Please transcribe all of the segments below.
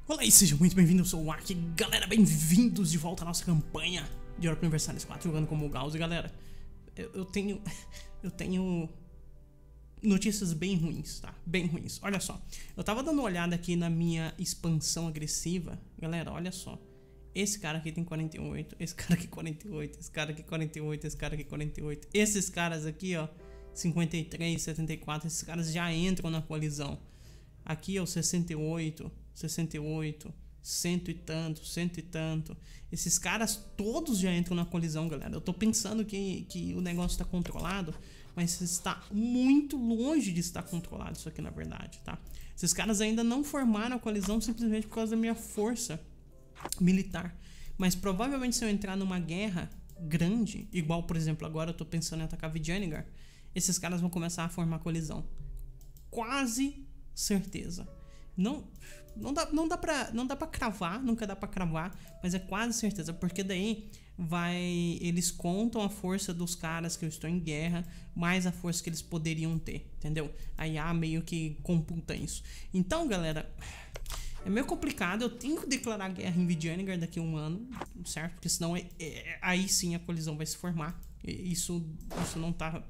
Olá e sejam muito bem-vindos, eu sou o Ark. Galera, bem-vindos de volta à nossa campanha de Europa Universalis 4, jogando como o Gauss. E galera, eu tenho notícias bem ruins, tá? Bem ruins. Olha só, eu tava dando uma olhada aqui na minha expansão agressiva. Galera, olha só. Esse cara aqui tem 48, esse cara aqui 48, esse cara aqui 48, esse cara aqui 48. Esses caras aqui, ó, 53, 74, esses caras já entram na coalizão. Aqui, ó, 68, 68, cento e tanto, cento e tanto. Esses caras todos já entram na colisão, galera. Eu tô pensando que o negócio tá controlado, mas está muito longe de estar controlado isso aqui, na verdade, tá? Esses caras ainda não formaram a colisão simplesmente por causa da minha força militar. Mas provavelmente se eu entrar numa guerra grande, igual, por exemplo, agora eu tô pensando em atacar Vijayanagар, esses caras vão começar a formar colisão. Quase certeza. Não dá pra cravar, nunca dá pra cravar, mas é quase certeza, porque daí eles contam a força dos caras que eu estou em guerra, mais a força que eles poderiam ter, entendeu? A IA meio que computa isso. Então, galera, é meio complicado, eu tenho que declarar guerra em Vijayanagar daqui a um ano, certo? Porque senão aí sim a colisão vai se formar. Isso não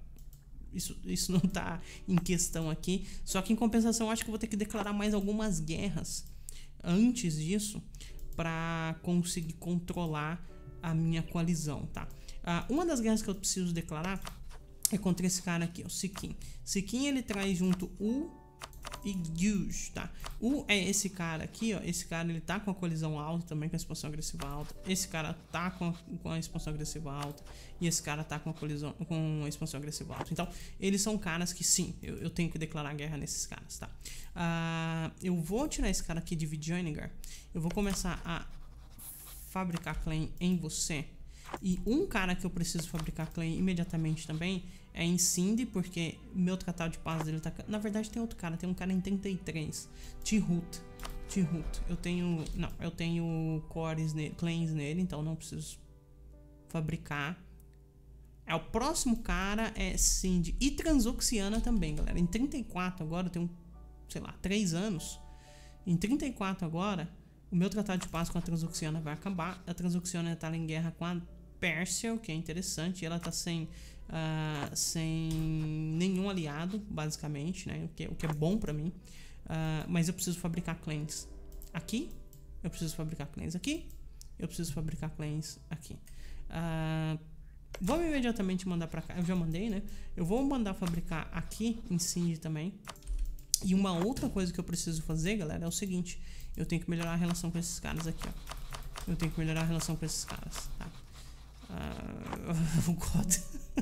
tá em questão aqui. Só que em compensação, acho que eu vou ter que declarar mais algumas guerras antes disso para conseguir controlar a minha coalizão, tá? Uma das guerras que eu preciso declarar é contra esse cara aqui, o Sikin. Sikin, ele traz junto o Iguj, tá? O é esse cara aqui, ó. Esse cara, ele tá com a colisão alta também, com a expansão agressiva alta. Esse cara tá com a expansão agressiva alta. E esse cara tá com a expansão agressiva alta. Então, eles são caras que sim, eu tenho que declarar guerra nesses caras, tá? Eu vou tirar esse cara aqui de Vijayanagar. Eu vou começar a fabricar clã em você. E um cara que eu preciso fabricar clã imediatamente também é em Cindy, porque meu tratado de paz dele tá... Na verdade tem outro cara, tem um cara em 33, Tihut. Eu tenho clãs nele, então não preciso fabricar. O próximo cara é Cindy e Transoxiana também, galera. Em 34 agora, eu tenho, sei lá, 3 anos. Em 34 agora, o meu tratado de paz com a Transoxiana vai acabar. A Transoxiana tá em guerra com a Pérsia, o que é interessante. Ela tá sem nenhum aliado, basicamente, né? O que é bom pra mim. Mas eu preciso fabricar clãs aqui. Eu preciso fabricar clãs aqui. Eu preciso fabricar clãs aqui. Vamos imediatamente mandar pra cá. Eu já mandei, né? Eu vou mandar fabricar aqui em Cindy também. E uma outra coisa que eu preciso fazer, galera, é o seguinte. Eu tenho que melhorar a relação com esses caras aqui, ó. Eu tenho que melhorar a relação com esses caras, tá? God.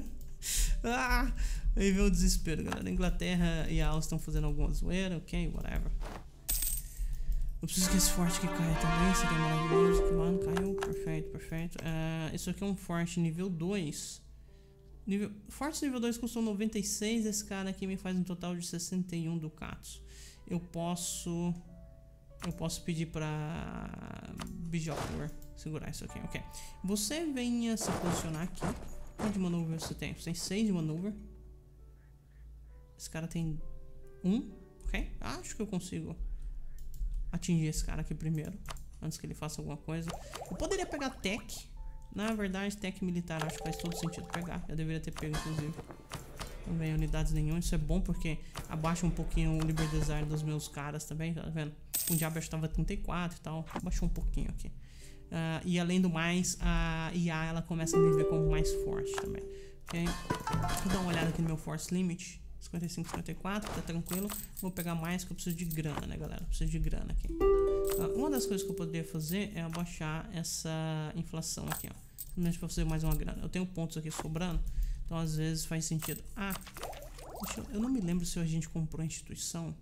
Aí vem o desespero, galera. A Inglaterra e a Áustria estão fazendo alguma zoeira, ok, whatever. Eu preciso que esse forte aqui caia também, seria maravilhoso. Que mano, caiu, perfeito. Isso aqui é um forte nível 2. Forte nível 2 custou 96. Esse cara aqui me faz um total de 61 ducatos. Eu posso pedir pra Bijapur segurar isso aqui, ok. Você venha se posicionar aqui. Quanto de maneuver você tem? Você tem 6 de maneuver. Esse cara tem 1, ok. Acho que eu consigo atingir esse cara aqui primeiro, antes que ele faça alguma coisa. Eu poderia pegar tech. Na verdade, tech militar acho que faz todo sentido pegar. Eu deveria ter pego, inclusive. Não vem unidades nenhuma. Isso é bom porque abaixa um pouquinho o Liber Desire dos meus caras também, tá vendo? O Diabo estava 34 e tal. Baixou um pouquinho aqui. E além do mais, a IA ela começa a me ver como mais forte também. Ok? Vou dar uma olhada aqui no meu Force Limit. 55, 54, tá tranquilo. Vou pegar mais que eu preciso de grana, né, galera? Eu preciso de grana aqui. Uma das coisas que eu poderia fazer é abaixar essa inflação aqui, ó. Simplesmente pra fazer mais uma grana. Eu tenho pontos aqui sobrando, então às vezes faz sentido. Eu não me lembro se a gente comprou a instituição.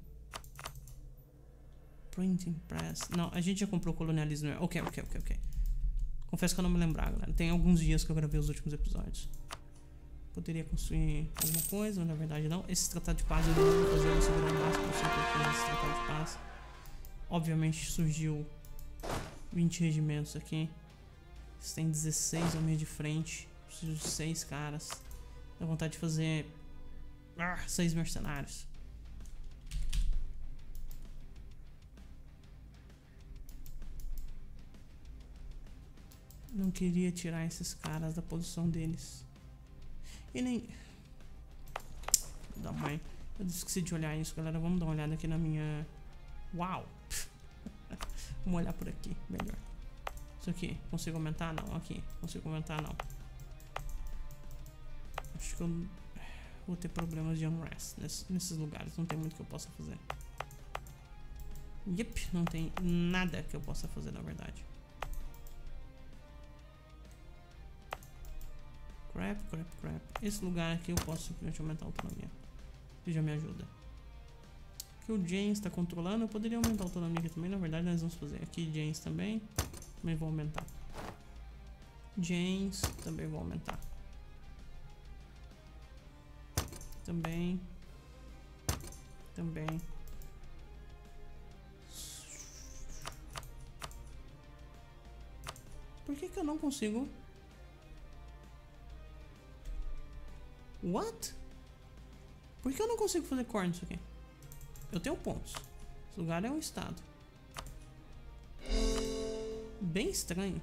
Printing Press. Não, a gente já comprou colonialismo. Ok. Confesso que eu não me lembrar, galera. Tem alguns dias que eu gravei os últimos episódios. Poderia construir alguma coisa, mas na verdade não. Esse tratado de paz eu não vou fazer, eu vou segurar o máximo possível esse tratado de paz. Obviamente surgiu 20 regimentos aqui. Eles têm 16 ao meio de frente. Preciso de 6 caras. Dá vontade de fazer 6 mercenários. Não queria tirar esses caras da posição deles. E nem... Da mãe. Eu esqueci de olhar isso, galera. Vamos dar uma olhada aqui na minha... Uau! Vamos olhar por aqui, melhor. Isso aqui, consigo aumentar? Não. Aqui, consigo aumentar? Não. Acho que eu vou ter problemas de unrest nesses lugares. Não tem muito que eu possa fazer. Yep, não tem nada que eu possa fazer, na verdade. Crap. Esse lugar aqui eu posso simplesmente aumentar a autonomia. Que já me ajuda. Aqui o James está controlando. Eu poderia aumentar a autonomia aqui também. Na verdade, nós vamos fazer. Aqui James também. Também vou aumentar. James também vou aumentar. Também. Por que eu não consigo? What? Por que eu não consigo fazer core nisso aqui? Eu tenho pontos. Esse lugar é um estado. Bem estranho.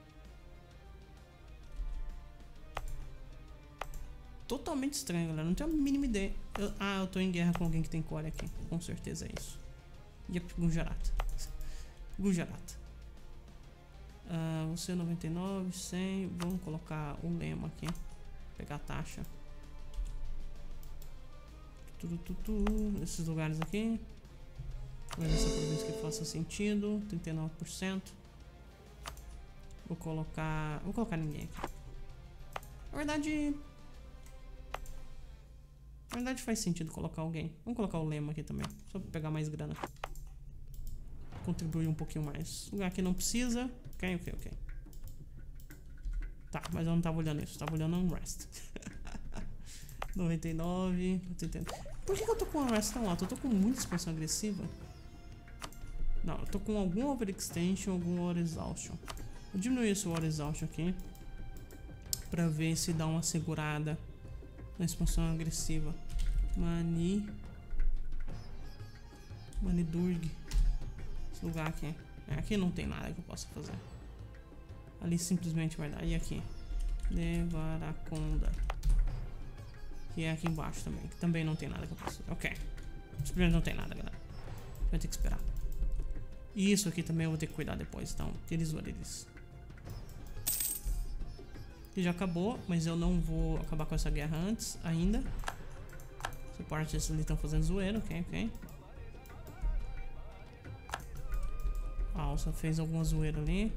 Totalmente estranho, galera. Não tenho a mínima ideia. Eu tô em guerra com alguém que tem core aqui. Com certeza é isso. Yep, Gujarat. Você 99, 100. Vamos colocar o lema aqui. Pegar a taxa. Esses lugares aqui. Vou ver essa província que faça sentido. 39%. Vou colocar ninguém aqui. Na verdade faz sentido colocar alguém. Vamos colocar o lema aqui também. Só pra pegar mais grana. Contribuir um pouquinho mais. Lugar que não precisa. Ok. Tá, mas eu não tava olhando isso. Tava olhando unrest. 99, 80. Por que eu tô com unrest tão alto? Eu tô com muita expansão agressiva. Não, eu tô com algum overextension, algum over exhaustion. Vou diminuir esse over exhaustion aqui. Pra ver se dá uma segurada na expansão agressiva. Manidurg. Esse lugar aqui. Aqui não tem nada que eu possa fazer. Ali simplesmente vai dar. E aqui? Devarakonda. Que é aqui embaixo também. Que também não tem nada que eu possa fazer. Ok. Simplesmente não tem nada, galera. Vai ter que esperar. E isso aqui também eu vou ter que cuidar depois. Então, eles. Que já acabou, mas eu não vou acabar com essa guerra antes ainda. Suportes ali estão fazendo zoeira, ok. A Alça fez alguma zoeira ali.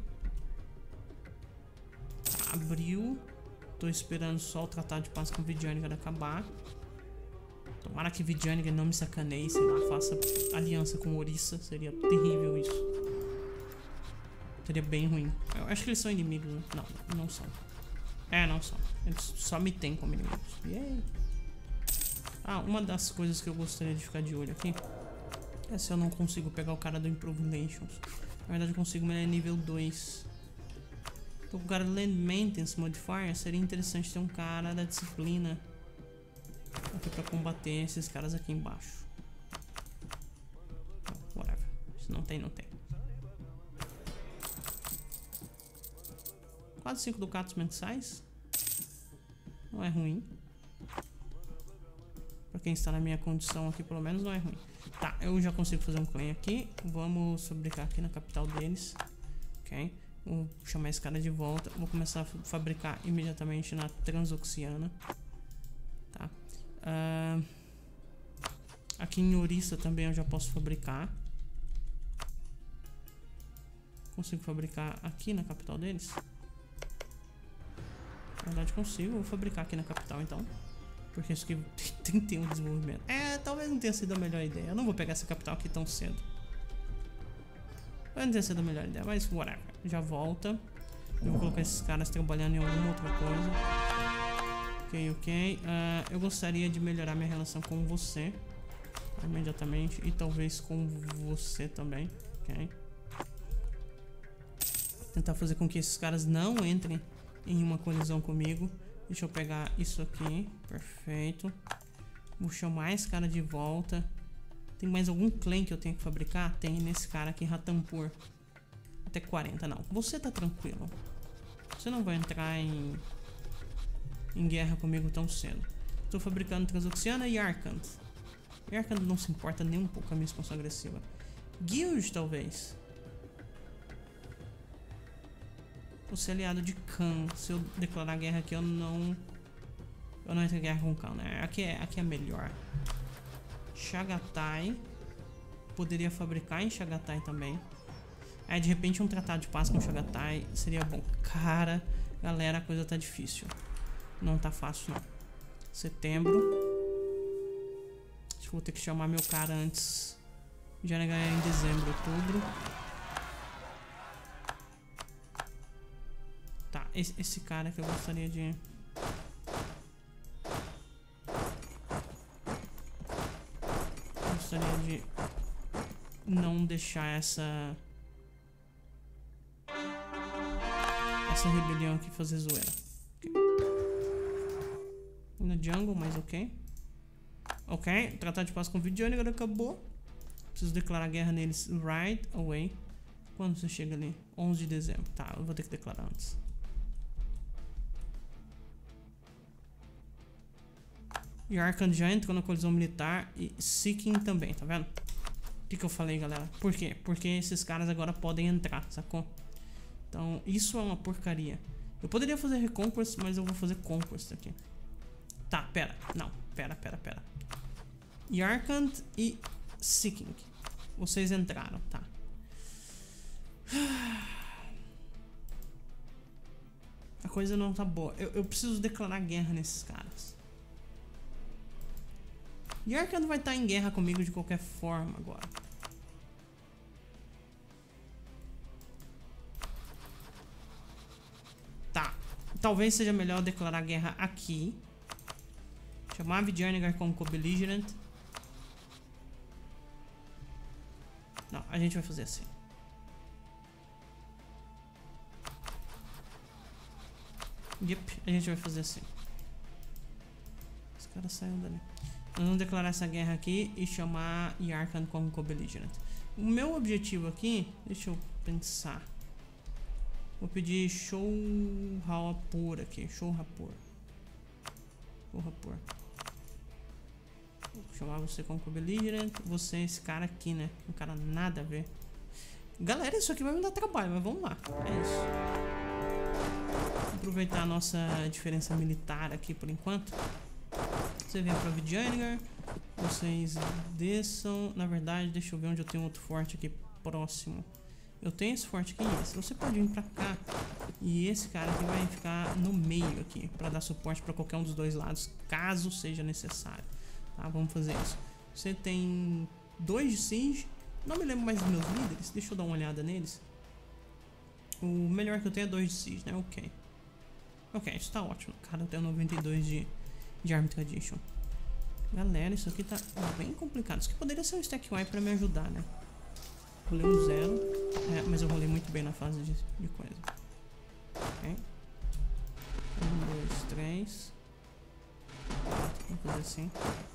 Abriu. Tô esperando só o tratado de paz com Vidianigar acabar. Tomara que Vidianigar não me sacaneie, sei lá, faça aliança com Orissa. Seria terrível isso. Seria bem ruim. Eu acho que eles são inimigos, né? Não são. Não são. Eles só me têm como inimigos. Yay. Uma das coisas que eu gostaria de ficar de olho aqui é se eu não consigo pegar o cara do Improve Nations. Na verdade eu consigo, mas ele é nível 2. Então o cara do Land Maintenance Modifier seria interessante ter um cara da disciplina aqui pra combater esses caras aqui embaixo. Whatever. Se não tem, não tem. Quase 5 ducatos mensais. Não é ruim. Pra quem está na minha condição aqui, pelo menos, não é ruim. Tá, eu já consigo fazer um claim aqui. Vamos fabricar aqui na capital deles. Ok. Vou chamar esse cara de volta. Vou começar a fabricar imediatamente na Transoxiana. Tá. Aqui em Orissa também eu já posso fabricar. Consigo fabricar aqui na capital deles? Na verdade consigo, vou fabricar aqui na capital então. Porque isso aqui tem que ter um desenvolvimento. Talvez não tenha sido a melhor ideia. Eu não vou pegar essa capital aqui tão cedo. Talvez não tenha sido a melhor ideia, mas whatever. Já volta. Eu vou colocar esses caras trabalhando em alguma outra coisa. Ok. Eu gostaria de melhorar minha relação com você. Imediatamente. E talvez com você também. Ok. Tentar fazer com que esses caras não entrem em uma colisão comigo. Deixa eu pegar isso aqui. Perfeito. Vou chamar esse cara de volta. Tem mais algum clã que eu tenho que fabricar? Tem nesse cara aqui, Ratampur. Até 40, não. Você tá tranquilo. Você não vai entrar em guerra comigo tão cedo. Estou fabricando Transoxiana e Arkand. E Arkand não se importa nem um pouco com a minha expansão agressiva. Guild, talvez. Você é aliado de Khan. Se eu declarar guerra aqui, eu não entro em guerra com Khan, né? Aqui é melhor. Chagatai. Poderia fabricar em Chagatai também. Aí de repente um tratado de paz com Chagatai seria bom. Cara, galera, a coisa tá difícil. Não tá fácil não. Setembro. Acho que vou ter que chamar meu cara antes. Já ganhar em dezembro, outubro. Tá, esse cara que eu gostaria de... Gostaria de não deixar essa rebelião aqui fazer zoeira. Okay. Na jungle, mas ok. Ok, tratado de paz com o Vidionigar acabou. Preciso declarar guerra neles right away. Quando você chega ali? 11 de dezembro. Tá, eu vou ter que declarar antes. E Arkand já entrou na colisão militar e Seeking também, tá vendo? O que eu falei, galera? Por quê? Porque esses caras agora podem entrar, sacou? Então, isso é uma porcaria. Eu poderia fazer Reconquest, mas eu vou fazer Conquest aqui. Tá, pera. Não, pera. Arkand e Seeking. Vocês entraram, tá. A coisa não tá boa. Eu preciso declarar guerra nesses caras. E Arkand vai estar em guerra comigo de qualquer forma agora. Tá. Talvez seja melhor declarar guerra aqui. Chamar Vidionigar como co-belligerent. Não, a gente vai fazer assim. Yep, a gente vai fazer assim. Os caras saíram dali. Nós vamos declarar essa guerra aqui e chamar Arkand como co-belligerent. O meu objetivo aqui, deixa eu pensar. Vou pedir Show Rapur aqui. Show Rapur. Vou chamar você como co-belligerent. Você é esse cara aqui, né? Um cara nada a ver. Galera, isso aqui vai me dar trabalho, mas vamos lá. É isso. Vou aproveitar a nossa diferença militar aqui por enquanto. Você vem pra Vidionigar. Vocês desçam. Na verdade, deixa eu ver onde eu tenho outro forte aqui próximo. Eu tenho esse forte aqui e esse. Você pode vir pra cá. E esse cara aqui vai ficar no meio aqui. Pra dar suporte pra qualquer um dos dois lados. Caso seja necessário. Tá, vamos fazer isso. Você tem 2 de siege. Não me lembro mais dos meus líderes. Deixa eu dar uma olhada neles. O melhor que eu tenho é 2 de siege, né? Ok. Ok, isso tá ótimo. Cara, eu tenho 92 de Army Tradition. Galera, isso aqui tá bem complicado. Isso aqui poderia ser um stack Y pra me ajudar, né? Rolei um 0. É, mas eu rolei muito bem na fase de coisa. Ok. 1, 2, 3. Vamos fazer assim.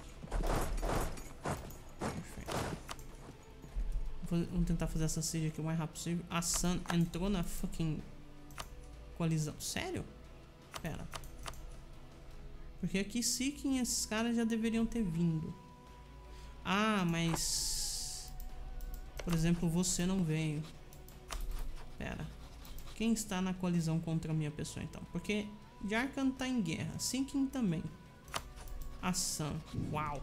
Perfeito. Vamos tentar fazer essa siege aqui o mais rápido possível. A Sun entrou na fucking coalizão. Sério? Pera. Porque aqui Seeking, esses caras já deveriam ter vindo. Ah, mas... Por exemplo, você não veio. Pera. Quem está na coalizão contra a minha pessoa, então? Porque Arkand tá em guerra. Seeking também. A Sun. Uau.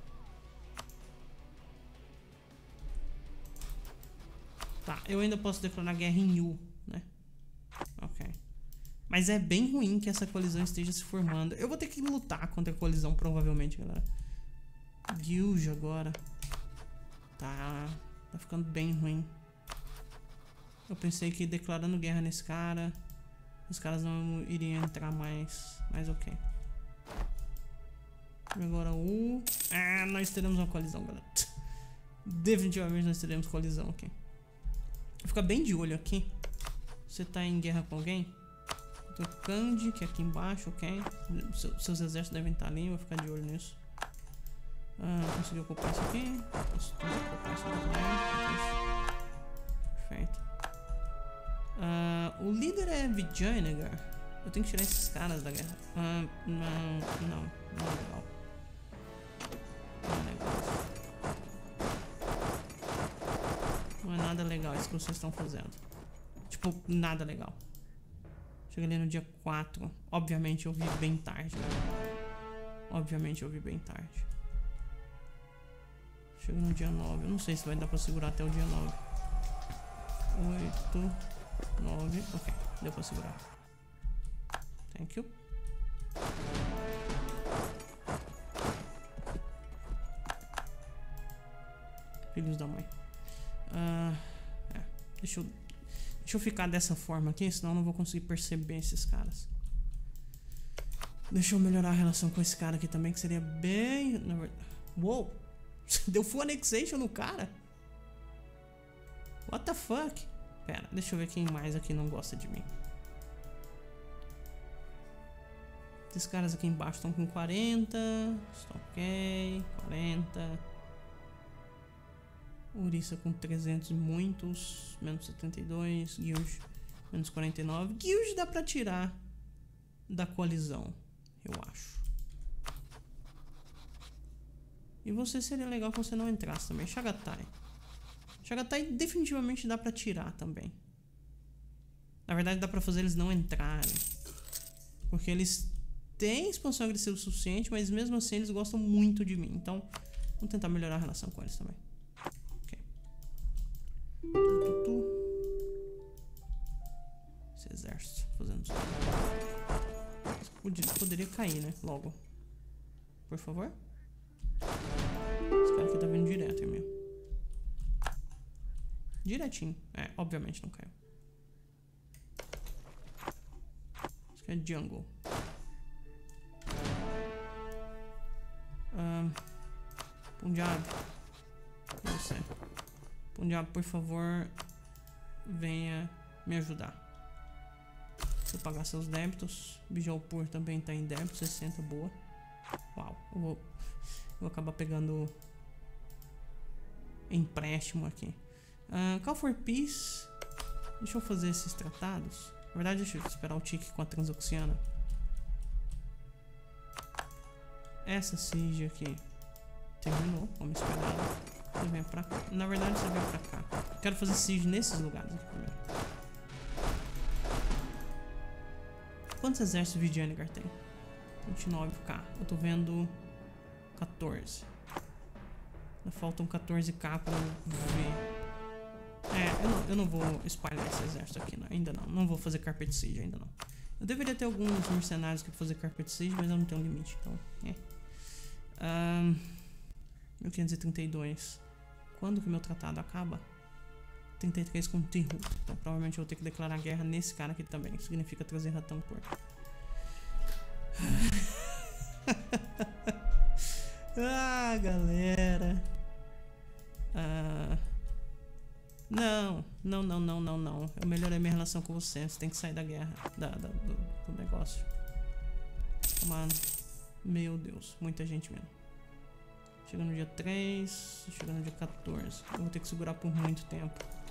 Tá, eu ainda posso declarar guerra em Yu, né? Ok. Mas é bem ruim que essa colisão esteja se formando. Eu vou ter que lutar contra a colisão, provavelmente, galera. Guild agora. Tá ficando bem ruim. Eu pensei que declarando guerra nesse cara, os caras não iriam entrar mais. Mas ok. Agora o... Ah, nós teremos uma colisão, galera. Definitivamente nós teremos colisão aqui. Vou ficar bem de olho aqui. Você tá em guerra com alguém? Tem o Kandi, que é aqui embaixo, ok? Seus exércitos devem estar ali, vou ficar de olho nisso. Consegui ocupar isso aqui. Consegui ocupar isso aqui também. Perfeito. O líder é Vijayanagar. Eu tenho que tirar esses caras da guerra. Não é legal. Não é legal. Não é nada legal isso que vocês estão fazendo. Tipo, nada legal. Cheguei ali no dia 4. Obviamente eu vi bem tarde, né? Obviamente eu vi bem tarde. Chega no dia 9. Eu não sei se vai dar pra segurar até o dia 9. 8, 9. Ok, deu pra segurar. Thank you. Filhos da mãe. Deixa eu ficar dessa forma aqui, senão eu não vou conseguir perceber esses caras. Deixa eu melhorar a relação com esse cara aqui também, que seria bem... Uou! Deu full annexation no cara? What the fuck? Pera, deixa eu ver quem mais aqui não gosta de mim. Esses caras aqui embaixo estão com 40. Está ok. 40. Urissa com 300 e muitos. Menos 72. Guild menos 49. Guild dá pra tirar da coalizão, eu acho. E você seria legal que você não entrasse também. Chagatai. Chagatai definitivamente dá pra tirar também. Na verdade dá pra fazer eles não entrarem. Porque eles têm expansão agressiva o suficiente, mas mesmo assim eles gostam muito de mim. Então vamos tentar melhorar a relação com eles também. Ok. Esse exército fazendo isso. Poderia cair, né? Logo. Por favor. Esse cara aqui tá vindo direto, é meu. Direitinho. É, obviamente não caiu. Isso aqui é jungle. Punjab. Você. Punjab, por favor, venha me ajudar. Deixa eu pagar seus débitos. Bijaupur também tá em débito. 60, boa. Uau. Eu vou acabar pegando empréstimo aqui. Call for Peace. Deixa eu fazer esses tratados. Na verdade, deixa eu esperar o tique com a Transoxiana. Essa siege aqui terminou. Vamos esperar. Você vem pra cá. Na verdade, você vem pra cá. Eu quero fazer siege nesses lugares aqui primeiro. Quantos exércitos Vijayanagar tem? 29k. Eu tô vendo 14. Ainda faltam 14k pra eu ver. Eu não vou espalhar esse exército aqui, não. Ainda não. Não vou fazer Carpet Siege, ainda não. Eu deveria ter alguns mercenários que fazer Carpet Siege, mas eu não tenho limite, então... 1532. Quando que o meu tratado acaba? 33 com Tihu. Então provavelmente eu vou ter que declarar guerra nesse cara aqui também. Significa trazer ratão por. Galera. Não. Eu melhorei minha relação com você. Você tem que sair da guerra. Do negócio. Mano. Meu Deus. Muita gente mesmo. Chega no dia 3. Chega no dia 14. Eu vou ter que segurar por muito tempo.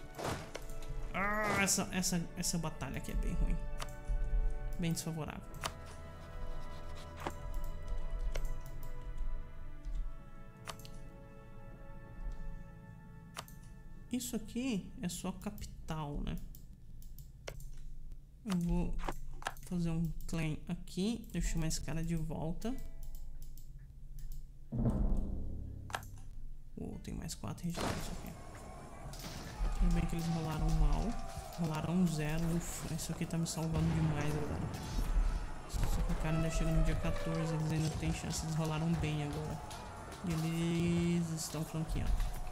Essa batalha aqui é bem ruim. Bem desfavorável. Isso aqui é só capital, né? Eu vou fazer um claim aqui. Deixa eu chamar esse cara de volta. Tem mais 4 regiões aqui. Tudo bem que eles rolaram mal. Rolaram 0. Ufa, isso aqui tá me salvando demais agora. Só que o cara ainda chega no dia 14. Eles ainda têm chance. Eles rolaram bem agora. E eles estão flanqueando.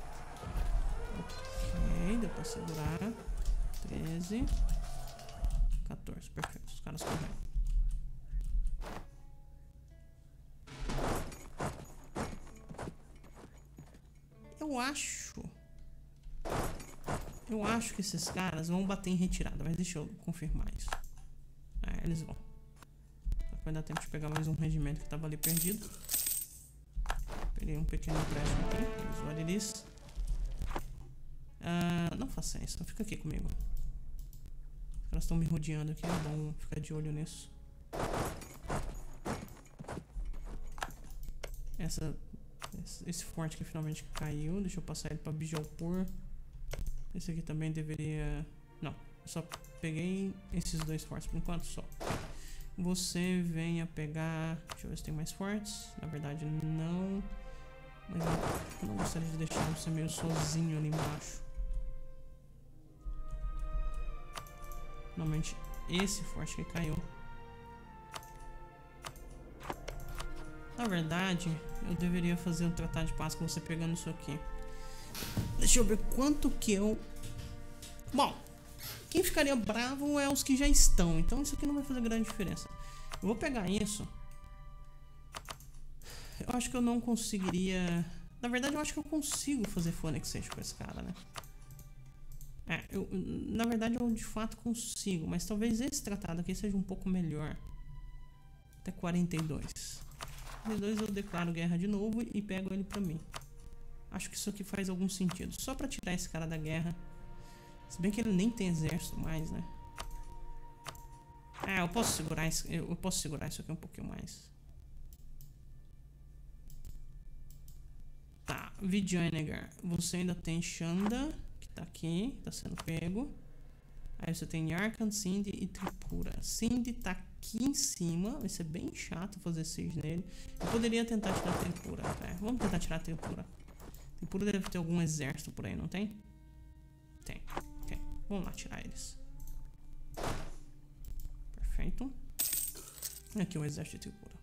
Ok, deu pra segurar. 13. 14, perfeito. Os caras correram. Eu acho que esses caras vão bater em retirada, mas deixa eu confirmar isso. Eles vão. Só que vai dar tempo de pegar mais um regimento que tava ali perdido. Peguei um pequeno empréstimo aqui. Eles vão eles. Não faça isso, não fica aqui comigo. caras estão me rodeando aqui, é bom ficar de olho nisso. Esse forte que finalmente caiu. Deixa eu passar ele pra Bijalpur. Esse aqui também deveria... Não, eu só peguei esses dois fortes por enquanto só. Você venha pegar... Deixa eu ver se tem mais fortes. Na verdade não. Mas eu não gostaria de deixar você meio sozinho ali embaixo. Normalmente esse forte que caiu. Na verdade, eu deveria fazer um tratado de paz com você pegando isso aqui. Deixa eu ver quanto que eu... Bom, quem ficaria bravo é os que já estão. Então isso aqui não vai fazer grande diferença. Eu vou pegar isso. Eu acho que eu não conseguiria... Na verdade, eu acho que eu consigo fazer full annexation com esse cara, né? Na verdade, eu de fato consigo. Mas talvez esse tratado aqui seja um pouco melhor. Até 42. 42 eu declaro guerra de novo e pego ele pra mim. Acho que isso aqui faz algum sentido. Só pra tirar esse cara da guerra. Se bem que ele nem tem exército mais, né? Eu posso segurar isso aqui um pouquinho mais. Tá, Vijayanagar. Você ainda tem Chanda, que tá aqui, tá sendo pego. Aí você tem Yarkand, Sindh e Tripura. Sindh tá aqui em cima. Vai ser bem chato fazer siege nele. Eu poderia tentar tirar Tripura. Vamos tentar tirar Tripura. Tripura deve ter algum exército por aí, não tem? Tem. Ok. Vamos lá tirar eles. Perfeito. Aqui o exército de Tripura.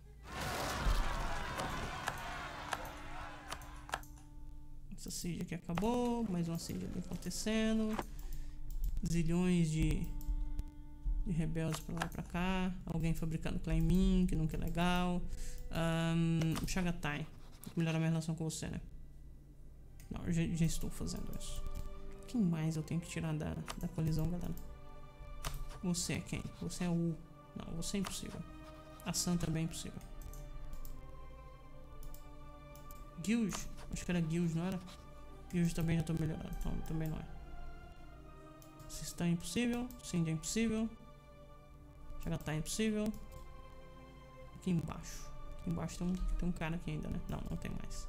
Essa siege aqui acabou. Mais uma siege ali acontecendo. Zilhões de rebeldes pra lá e pra cá. Alguém fabricando Claimin, que nunca é legal. Chagatai. Vou melhorar minha relação com você, né? Não, eu já estou fazendo isso. Quem mais eu tenho que tirar da colisão, galera? Você é quem? Você é o... Não, você é impossível. A San também é impossível. Gilj? Acho que era Gilj, não era? Gilj também já tô melhorando. Não, também não é. Sistã é impossível. Sindh é impossível. Chagatai é impossível. Aqui embaixo. Aqui embaixo tem um cara aqui ainda, né? Não, não tem mais.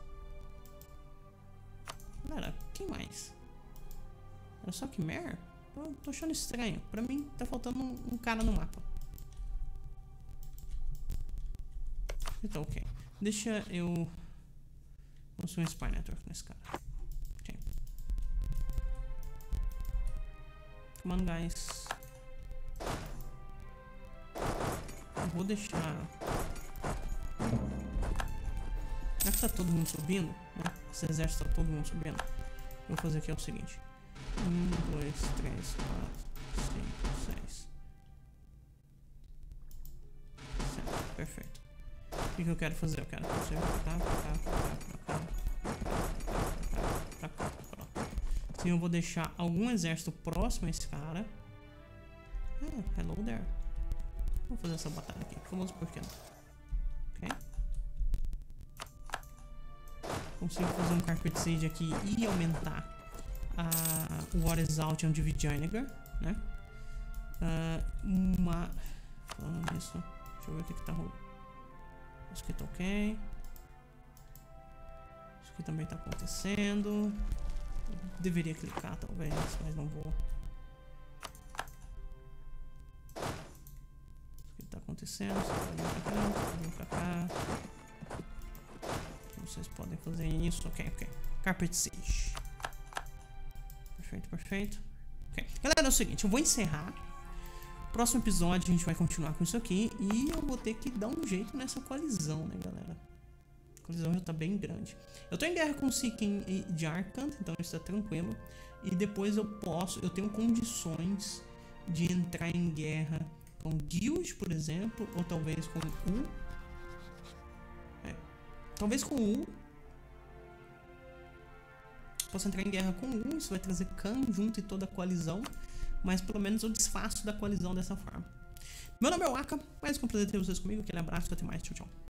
Galera, quem mais? Era só Khmer? Tô achando estranho. Pra mim tá faltando um cara no mapa. Então, ok. Deixa eu construir um Spy Network nesse cara. Ok. Come on, guys. Eu vou deixar... Já que tá todo mundo subindo, né? Esse exército tá todo mundo subindo. Eu vou fazer aqui o seguinte. 1, 2, 3, 4, 5, 6. 7. Perfeito. O que eu quero fazer? Eu quero construir pra cá. Assim eu vou deixar algum exército próximo a esse cara. Hello there. Vou fazer essa batalha aqui. Famoso por quê? Ok. Consigo fazer um Carpet Siege aqui e aumentar o War Exaltation de Vijayanagar, né? Falando nisso, deixa eu ver o que tá rolando. Isso aqui tá ok. Isso aqui também tá acontecendo. Eu deveria clicar talvez, mas não vou. Isso aqui tá acontecendo. Você pode vir pra cá. Vocês podem fazer isso. Ok. Carpet Siege. Perfeito. Ok. Galera, é o seguinte, eu vou encerrar. Próximo episódio a gente vai continuar com isso aqui. E eu vou ter que dar um jeito nessa coalizão, né, galera? A coalizão já tá bem grande. Eu tô em guerra com Sikkim e Jharkhand, então isso tá tranquilo. E depois eu tenho condições de entrar em guerra com Gilj, por exemplo. Ou talvez com U. Talvez com U. Posso entrar em guerra com U. Isso vai trazer Khan junto e toda a coalizão. Mas pelo menos eu desfaço da coalizão dessa forma. Meu nome é Waka. Mais um prazer ter vocês comigo. Aquele abraço e até mais. Tchau, tchau.